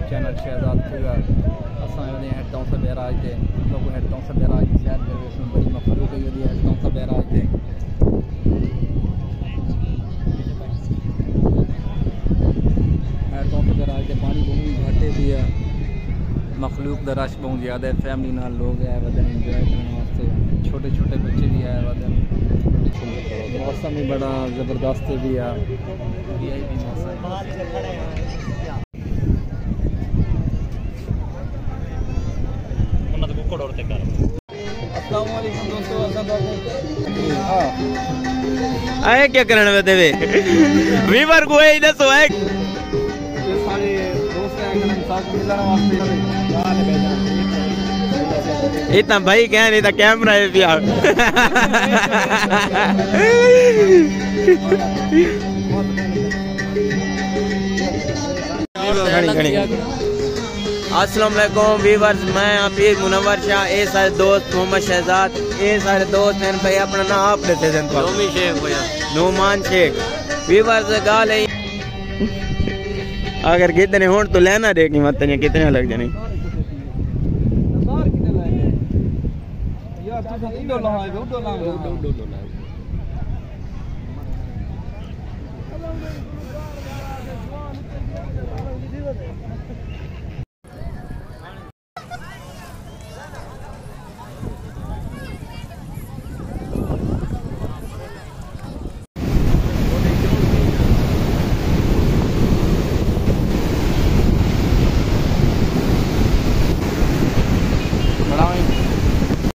channel Shahzad figure असां वने हेडों से बैराज दे तो हेडों से बैराज की सैर कर इसमें बड़ी मखलूक है ये हेडों से बैराज दे हेडों से बैराज दे पानी बहुत घाटे भी है मखलूक दा रश बहुत ज़्यादा है फैमिली नाल लोग आए वदन एंजॉय करने वास्ते छोटे छोटे बच्चे भी आए वदन मौसम भी बड़ा ज़बरदस्त भी है यही भी मौसम आए क्या करने में देवे वीवर को है इधर सो है सारे दोस्त हैं हम साथ मिलने वास्ते इतना भाई क्या नहीं था कैमरा है भी आप अस्सलाम वालेकुम व्यूअर्स मैं हफीज मुनव्वर शाह ए सारे दोस्त मोहम्मद शहजाद ए सारे दोस्त हैं भाई अपना नाम आप लेते हैं नोमी शेख भैया नोमान शेख व्यूअर्स गाल है अगर कितने हों तो लेना देखनी मत नहीं कितने लग जाने यार